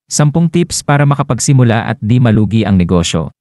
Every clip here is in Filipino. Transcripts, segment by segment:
10 tips para makapagsimula at di malugi ang negosyo.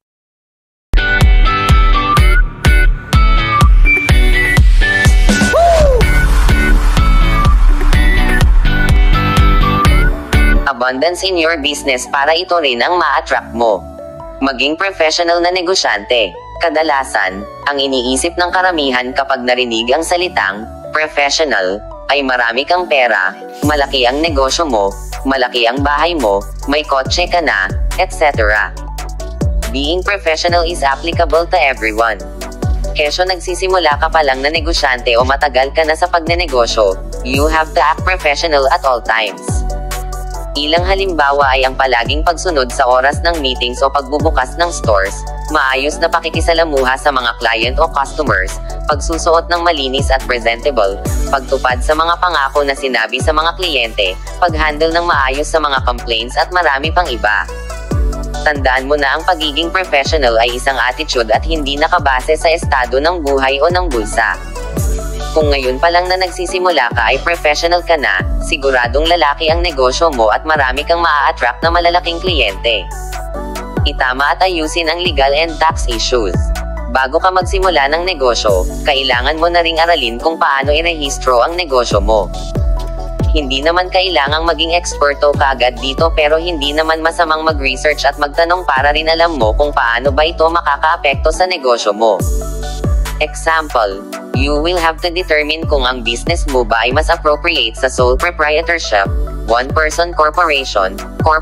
Abundance in your business para ito rin ang ma-attract mo. Maging professional na negosyante. Kadalasan, ang iniisip ng karamihan kapag narinig ang salitang professional ay marami kang pera, malaki ang negosyo mo, malaki ang bahay mo, may kotse ka na, etc. Being professional is applicable to everyone. Kesyo nagsisimula ka pa lang na negosyante o matagal ka na sa pagnenegosyo, you have to act professional at all times. Ilang halimbawa ay ang palaging pagsunod sa oras ng meetings o pagbubukas ng stores, maayos na pakikisalamuha sa mga client o customers, pagsusuot ng malinis at presentable, pagtupad sa mga pangako na sinabi sa mga kliyente, paghandle ng maayos sa mga complaints at marami pang iba. Tandaan mo na ang pagiging professional ay isang attitude at hindi nakabase sa estado ng buhay o ng bulsa. Kung ngayon pa lang na nagsisimula ka ay professional ka na, siguradong lalaki ang negosyo mo at marami kang maa-attract na malalaking kliyente. Itama at ayusin ang legal and tax issues. Bago ka magsimula ng negosyo, kailangan mo na ring aralin kung paano irehistro ang negosyo mo. Hindi naman kailangang maging eksperto kaagad dito pero hindi naman masamang mag-research at magtanong para rin alam mo kung paano ba ito makakaapekto sa negosyo mo. Example, you will have to determine kung ang business mo ba ay mas appropriate sa sole proprietorship, one-person corporation,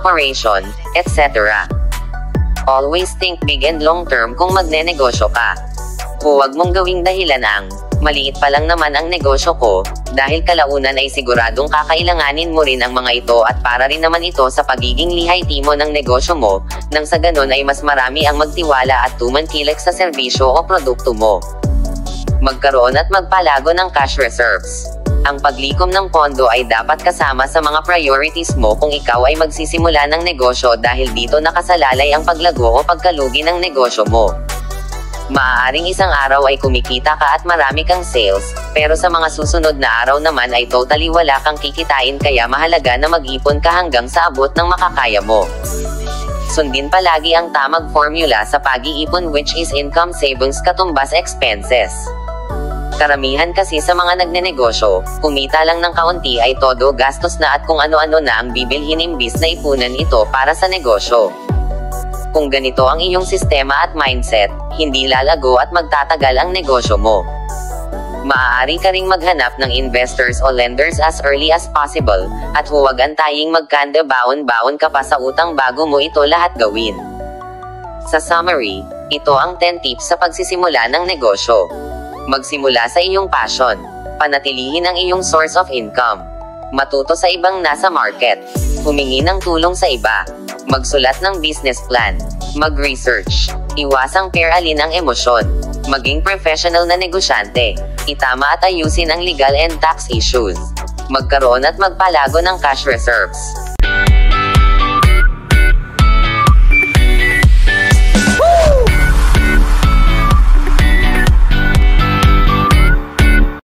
etc. Always think big and long-term kung magnenegosyo ka. Huwag mong gawing dahilan ang, maliit pa lang naman ang negosyo ko, dahil kalaunan ay siguradong kakailanganin mo rin ang mga ito at para rin naman ito sa pagiging lihay-timo ng negosyo mo, nang sa ganon ay mas marami ang magtiwala at tumangkilik sa serbisyo o produkto mo. Magkaroon at magpalago ng cash reserves. Ang paglikom ng pondo ay dapat kasama sa mga priorities mo kung ikaw ay magsisimula ng negosyo dahil dito nakasalalay ang paglago o pagkalugi ng negosyo mo. Maaaring isang araw ay kumikita ka at marami kang sales, pero sa mga susunod na araw naman ay totally wala kang kikitain kaya mahalaga na mag-ipon ka hanggang sa abot ng makakaya mo. Sundin palagi ang tamang formula sa pag-iipon which is income savings katumbas expenses. Karamihan kasi sa mga nagnenegosyo, kumita lang ng kaunti ay todo gastos na at kung ano-ano na ang bibilhin imbis na ipunan ito para sa negosyo. Kung ganito ang iyong sistema at mindset, hindi lalago at magtatagal ang negosyo mo. Maaari ka ring maghanap ng investors o lenders as early as possible, at huwag antaying magkanda baon-baon ka pa sa utang bago mo ito lahat gawin. Sa summary, ito ang 10 tips sa pagsisimula ng negosyo. Magsimula sa iyong passion. Panatilihin ang iyong source of income. Matuto sa ibang nasa market. Humingi ng tulong sa iba. Magsulat ng business plan. Mag-research. Iwasang peralin ang emosyon. Maging professional na negosyante. Itama at ayusin ang legal and tax issues. Magkaroon at magpalago ng cash reserves.